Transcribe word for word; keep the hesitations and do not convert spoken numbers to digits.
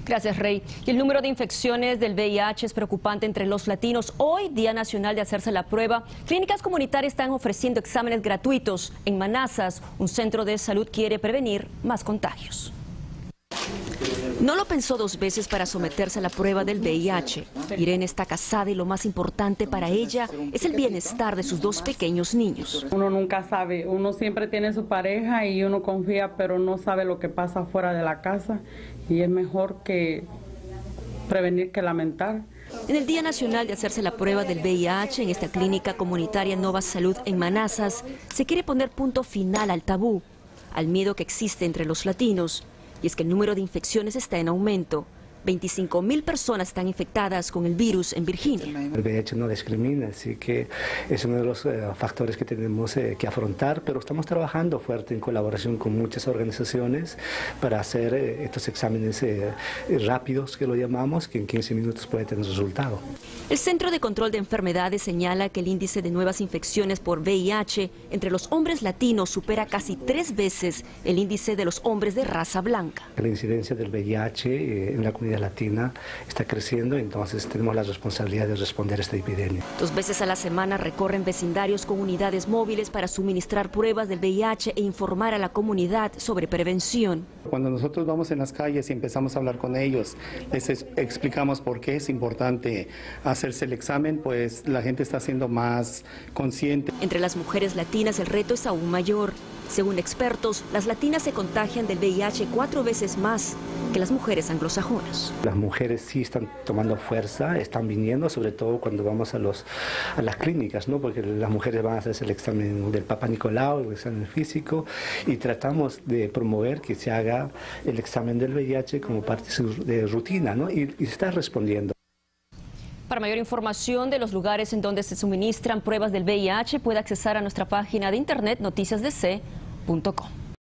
Gracias, Rey. Y el número de infecciones del V I H es preocupante entre los latinos. Hoy, Día Nacional de hacerse la prueba, clínicas comunitarias están ofreciendo exámenes gratuitos. En Manassas, un centro de salud quiere prevenir más contagios. No lo pensó dos veces para someterse a la prueba del V I H. Irene está casada y lo más importante para ella es el bienestar de sus dos pequeños niños. Uno nunca sabe, uno siempre tiene su pareja y uno confía, pero no sabe lo que pasa fuera de la casa y es mejor que prevenir que lamentar. En el Día Nacional de hacerse la prueba del V I H en esta clínica comunitaria Nova Salud en Manassas, se quiere poner punto final al tabú, al miedo que existe entre los latinos. Y es que el número de infecciones está en aumento. veinticinco mil personas están infectadas con el virus en Virginia. El V I H no discrimina, así que es uno de los eh, factores que tenemos eh, que afrontar, pero estamos trabajando fuerte en colaboración con muchas organizaciones para hacer eh, estos exámenes eh, rápidos, que lo llamamos, que en quince minutos puede tener resultado. El Centro de Control de Enfermedades señala que el índice de nuevas infecciones por V I H entre los hombres latinos supera casi tres veces el índice de los hombres de raza blanca. La incidencia del V I H eh, en la comunidad latina está creciendo, entonces tenemos la responsabilidad de responder a esta epidemia. Dos veces a la semana recorren vecindarios con unidades móviles para suministrar pruebas del V I H e informar a la comunidad sobre prevención. Cuando nosotros vamos en las calles y empezamos a hablar con ellos, les explicamos por qué es importante hacerse el examen, pues la gente está siendo más consciente. Entre las mujeres latinas el reto es aún mayor. Según expertos, las latinas se contagian del V I H cuatro veces más que las mujeres anglosajonas. Las mujeres sí están tomando fuerza, están viniendo, sobre todo cuando vamos a, los, a las clínicas, ¿no? Porque las mujeres van a hacerse el examen del Papa Nicolau, el examen físico, y tratamos de promover que se haga el examen del V I H como parte de su de rutina, ¿no? Y, y se está respondiendo. Para mayor información de los lugares en donde se suministran pruebas del V I H, puede accesar a nuestra página de internet noticias d c punto com.